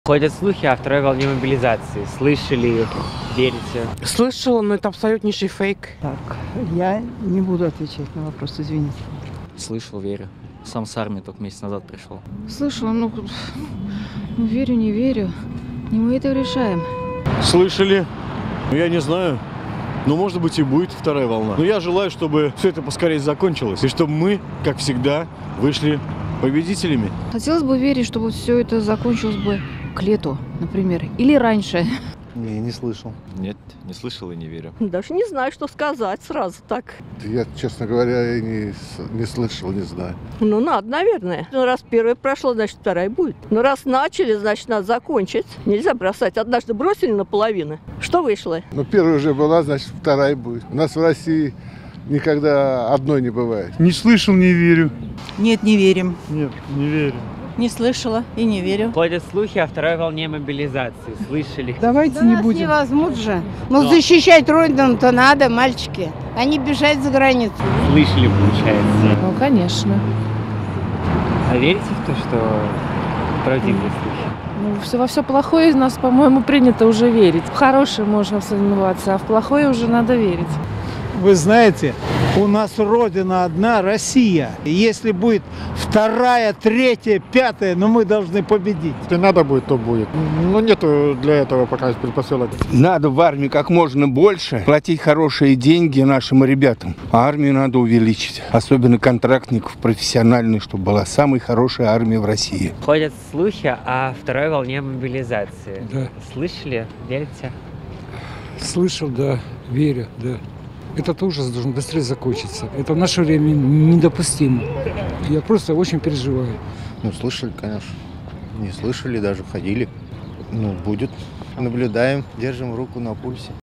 Ходят слухи о второй волне мобилизации. Слышали их? Верите? Слышала, но это абсолютнейший фейк. Так, я не буду отвечать на вопрос, извините. Слышал, верю. Сам с армии только месяц назад пришел. Слышала, верю, не верю. Не мы это решаем. Слышали? Я не знаю. Но, может быть, и будет вторая волна. Но я желаю, чтобы все это поскорее закончилось. И чтобы мы, как всегда, вышли победителями. Хотелось бы верить, что вот все это закончилось бы к лету, например, или раньше. Не слышал. Нет, не слышал и не верю. Даже не знаю, что сказать сразу так. Я, честно говоря, и не слышал, не знаю. Ну, надо, наверное. Ну, раз первая прошла, значит, вторая будет. Ну, раз начали, значит, надо закончить. Нельзя бросать. Однажды бросили наполовину. Что вышло? Ну, первая уже была, значит, вторая будет. У нас в России никогда одной не бывает. Не слышал, не верю. Нет, не верим. Нет, не верю. Не слышала и не верю. Ходят слухи о второй волне мобилизации. Слышали? Давайте не будем. Не возьмут же. Но защищать родину-то надо, мальчики. Они бежать за границу. Слышали, получается. Ну, конечно. А верите в то, что правдивые слухи? Ну, во все плохое из нас, по-моему, принято уже верить. В хорошее можно сомневаться, а в плохое уже надо верить. Вы знаете, у нас родина одна, Россия. Если будет вторая, третья, пятая, но мы должны победить. Если надо будет, то будет. Но нету для этого пока предпосылок. Надо в армии как можно больше платить хорошие деньги нашим ребятам. А армию надо увеличить. Особенно контрактников профессиональных, чтобы была самая хорошая армия в России. Ходят слухи о второй волне мобилизации. Да. Слышали? Верите? Слышал, да, верю, да. Этот ужас должен быстрее закончиться. Это в наше время недопустимо. Я просто очень переживаю. Ну, слышали, конечно. Не слышали, даже ходили. Ну, будет. Наблюдаем, держим руку на пульсе.